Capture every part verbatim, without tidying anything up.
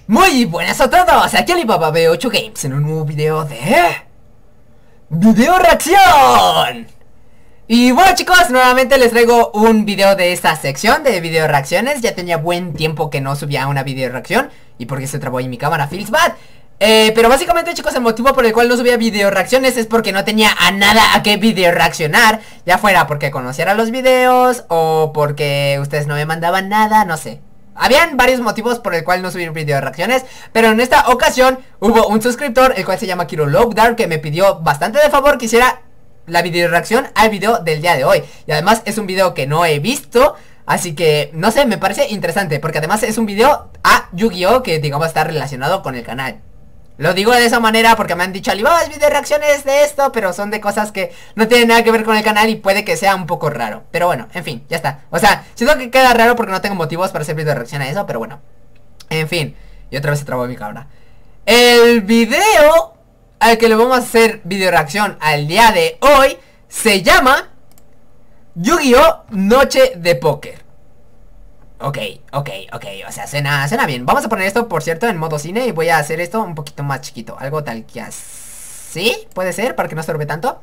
Muy buenas a todos, aquí Alibaba B ocho Games en un nuevo video de... ¡Video reacción! Y bueno chicos, nuevamente les traigo un video de esta sección de video reacciones. Ya tenía buen tiempo que no subía una video reacción. Y porque se trabó ahí mi cámara, feels bad. Eh, pero básicamente chicos, el motivo por el cual no subía video reacciones es porque no tenía a nada a qué video reaccionar. Ya fuera porque conociera los videos o porque ustedes no me mandaban nada, no sé. Habían varios motivos por el cual no subir video reacciones, pero en esta ocasión hubo un suscriptor, el cual se llama Kiro Lockdown, que me pidió bastante de favor que hiciera la video reacción al video del día de hoy. Y además es un video que no he visto, así que no sé, me parece interesante, porque además es un video a Yu-Gi-Oh que digamos está relacionado con el canal. Lo digo de esa manera porque me han dicho Alibaba, es video reacciones de esto, pero son de cosas que no tienen nada que ver con el canal y puede que sea un poco raro. Pero bueno, en fin, ya está. O sea, siento que queda raro porque no tengo motivos para hacer video reacción a eso, pero bueno. En fin, y otra vez se trabó mi cámara. El video al que le vamos a hacer video reacción al día de hoy se llama Yu-Gi-Oh! Noche de Póker. Ok, ok, ok, o sea, suena, suena bien. Vamos a poner esto, por cierto, en modo cine. Y voy a hacer esto un poquito más chiquito. Algo tal que así, puede ser, para que no estorbe tanto.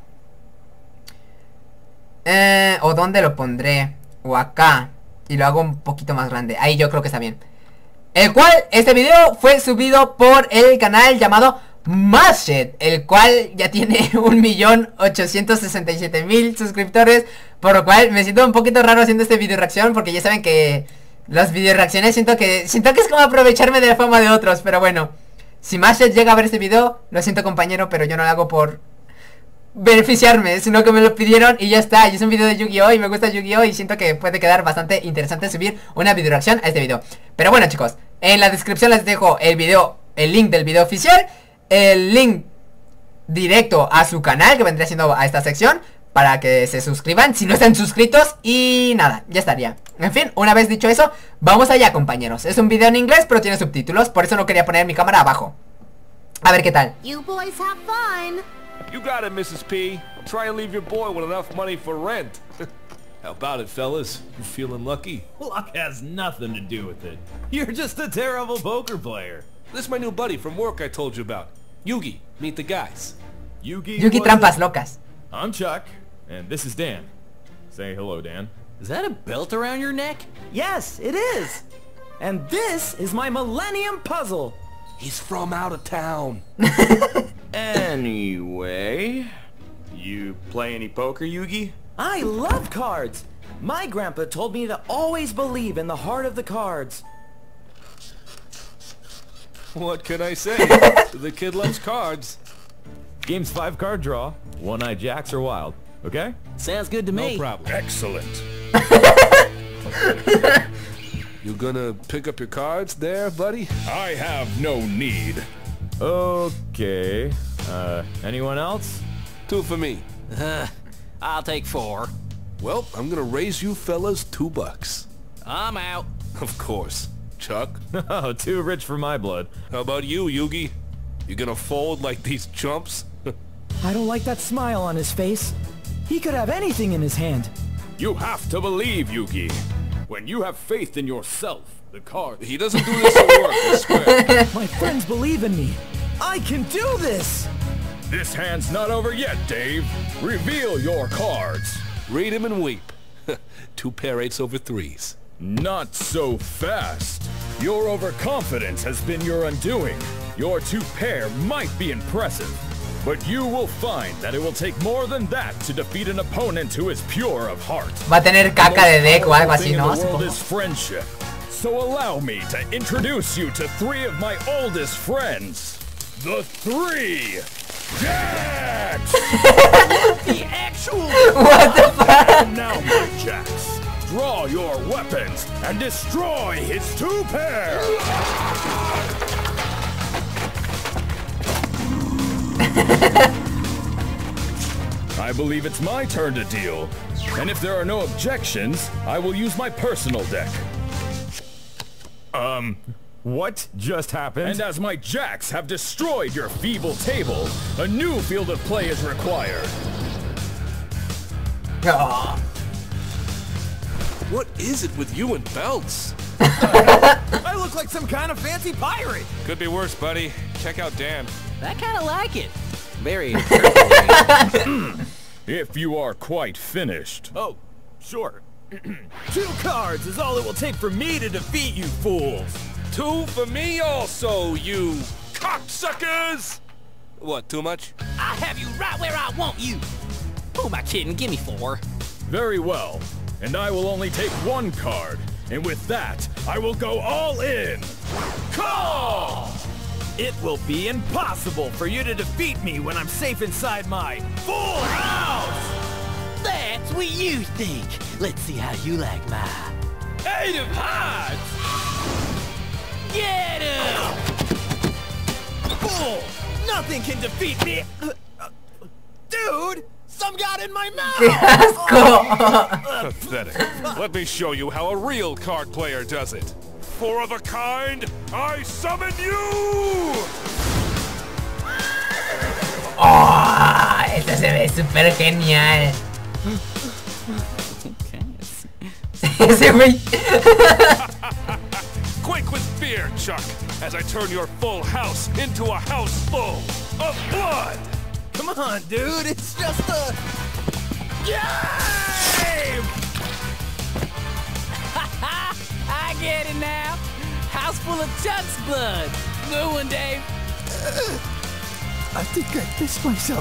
eh, O dónde lo pondré. O acá. Y lo hago un poquito más grande. Ahí yo creo que está bien. El cual, este video fue subido por el canal llamado Mashed, el cual ya tiene un millón ochocientos sesenta y siete mil suscriptores. Por lo cual me siento un poquito raro haciendo este video reacción, porque ya saben que las video reacciones siento que siento que es como aprovecharme de la fama de otros. Pero bueno, si Mashed llega a ver este video, lo siento compañero, pero yo no lo hago por beneficiarme, sino que me lo pidieron y ya está. Y es un video de Yu-Gi-Oh! Y me gusta Yu-Gi-Oh! Y siento que puede quedar bastante interesante subir una video reacción a este video. Pero bueno chicos, en la descripción les dejo el video, el link del video oficial, el link directo a su canal que vendría siendo a esta sección, para que se suscriban si no están suscritos. Y nada, ya estaría. En fin, una vez dicho eso, vamos allá compañeros. Es un video en inglés pero tiene subtítulos, por eso no quería poner mi cámara abajo. A ver qué tal. You boys have fun. You got it, Missus P. Try and leave your boy with enough money for rent. How about it, fellas? You feeling lucky? Luck has nothing to do with it. You're just a terrible poker player. This is my new buddy from work I told you about. Yugi, meet the guys. Yugi, Yugi trampas locas. I'm Chuck, and this is Dan. Say hello, Dan. Is that a belt around your neck? Yes, it is. And this is my Millennium Puzzle. He's from out of town. Anyway, you play any poker, Yugi? I love cards. My grandpa told me to always believe in the heart of the cards. What can I say? The kid loves cards. Game's five card draw. One-eye jacks or wild. Okay? Sounds good to No me. problem. Excellent. You gonna pick up your cards there, buddy? I have no need. Okay. Uh, anyone else? Two for me. Uh, I'll take four. Well, I'm gonna raise you fellas two bucks. I'm out. Of course. Chuck? Oh, too rich for my blood. How about you, Yugi? You gonna fold like these chumps? I don't like that smile on his face. He could have anything in his hand. You have to believe, Yugi. When you have faith in yourself, the card... He doesn't do this at work, I swear. My friends believe in me. I can do this! This hand's not over yet, Dave. Reveal your cards. Read him and weep. Two pair eights over threes. Not so fast. Your overconfidence has been your undoing. Your two pair might be impressive, but you will find that it will take more than that to defeat an opponent who is pure of heart. Va a tener caca de deck o algo así, ¿no? The world Supongo. is friendship. So allow me to introduce you to three of my oldest friends. The three Jacks! The actual... What the fuck? And now, my Jacks, draw your weapons and destroy his two pair! I believe it's my turn to deal. And if there are no objections, I will use my personal deck. Um, what just happened? And as my jacks have destroyed your feeble table, a new field of play is required. Oh. What is it with you and belts? I look like some kind of fancy pirate. Could be worse, buddy. Check out Dan. I kinda like it. Very If you are quite finished. Oh, sure. Two cards is all it will take for me to defeat you fools. Two for me also, you cocksuckers! What, too much? I have you right where I want you. Who am I kidding? Give me four. Very well. And I will only take one card. And with that, I will go all in. Call! It will be impossible for you to defeat me when I'm safe inside my full house! That's what you think. Let's see how you like my Eight of hearts! Get him! Fool! Nothing can defeat me! Dude! Some got in my mouth! ¡Qué asco! Pathetic. Let me show you how a real card player does it. For of a kind, I summon you! ¡Oh! Esto se ve súper genial. Ese güey. Quake with fear, Chuck, as I turn your full house into a house full of blood! Come on, dude! It's just a... game! I get it now. House full of Chuck's blood. Good one, Dave. I think I pissed myself.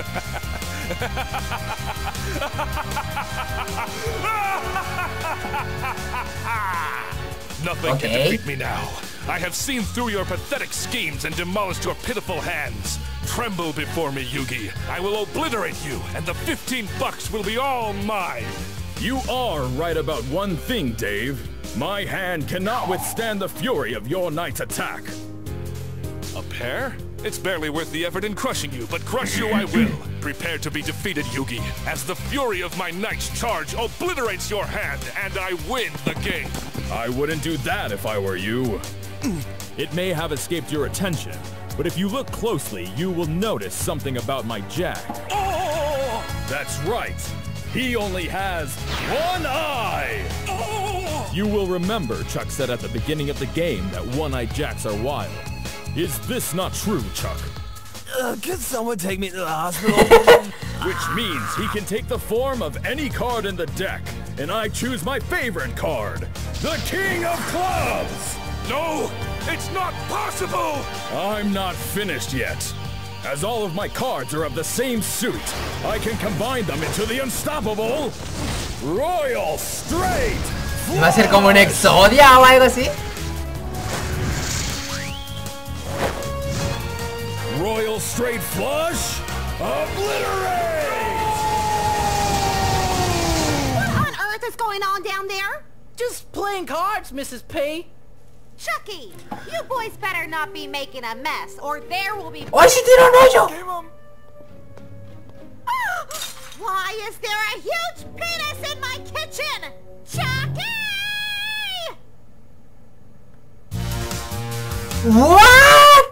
Nothing Okay. can defeat me now. I have seen through your pathetic schemes and demolished your pitiful hands. Tremble before me, Yugi. I will obliterate you, and the fifteen bucks will be all mine. You are right about one thing, Dave. My hand cannot withstand the fury of your knight's attack. A pair? It's barely worth the effort in crushing you, but crush you I will. Prepare to be defeated, Yugi, as the fury of my knight's charge obliterates your hand, and I win the game. I wouldn't do that if I were you. It may have escaped your attention, but if you look closely, you will notice something about my Jack. Oh! That's right. He only has one eye! Oh! You will remember Chuck said at the beginning of the game that one-eyed Jacks are wild. Is this not true, Chuck? Uh, could someone take me to the hospital? Which means he can take the form of any card in the deck, and I choose my favorite card, the King of Clubs! No! It's not possible! I'm not finished yet. As all of my cards are of the same suit, I can combine them into the unstoppable Royal Straight ¿Va a ser como un Exodia o algo así? Royal Straight Flush, Obliterate! What on earth is going on down there? Just playing cards, Missus P. Chucky, you boys better not be making a mess, or there will be... ¡Oh, sí tiene un hoyo! Why is there a huge penis in my kitchen? Chucky! ¿What?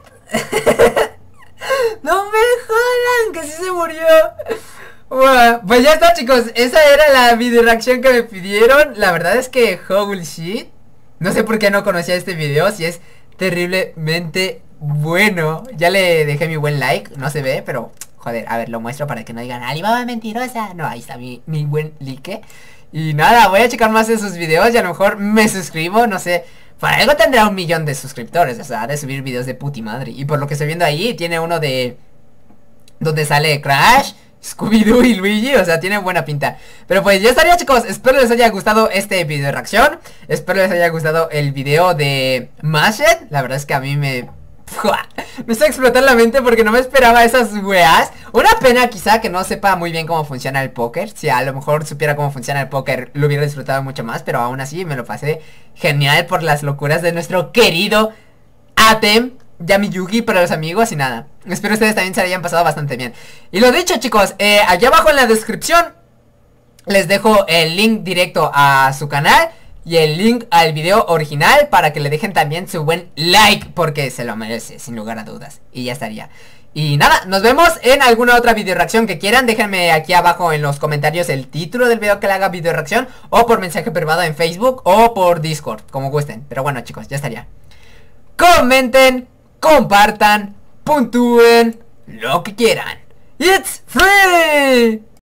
No me jodan, que sí se murió. Bueno, pues ya está, chicos. Esa era la video reacción que me pidieron. La verdad es que holy shit. No sé por qué no conocía este video. Si es terriblemente bueno. Ya le dejé mi buen like. No se ve, pero joder, a ver, lo muestro para que no digan Alibaba mentirosa. No, ahí está mi, mi buen like. Y nada, voy a checar más de sus videos. Y a lo mejor me suscribo, no sé. Para algo tendrá un millón de suscriptores. O sea, de subir videos de puti madre. Y por lo que estoy viendo ahí, tiene uno de... donde sale Crash, Scooby-Doo y Luigi. O sea, tiene buena pinta. Pero pues ya estaría, chicos. Espero les haya gustado este video de reacción. Espero les haya gustado el video de Mashed. La verdad es que a mí me... me está explotando la mente porque no me esperaba esas weas. Una pena quizá que no sepa muy bien cómo funciona el póker. Si a lo mejor supiera cómo funciona el póker, lo hubiera disfrutado mucho más. Pero aún así me lo pasé genial por las locuras de nuestro querido Atem, Yami Yugi para los amigos y nada. Espero ustedes también se hayan pasado bastante bien. Y lo dicho, chicos, eh, allá abajo en la descripción les dejo el link directo a su canal y el link al video original para que le dejen también su buen like, porque se lo merece, sin lugar a dudas. Y ya estaría. Y nada, nos vemos en alguna otra video reacción que quieran. Déjenme aquí abajo en los comentarios el título del video que le haga video reacción, o por mensaje privado en Facebook o por Discord, como gusten. Pero bueno, chicos, ya estaría. Comenten, compartan, puntúen, lo que quieran. It's free.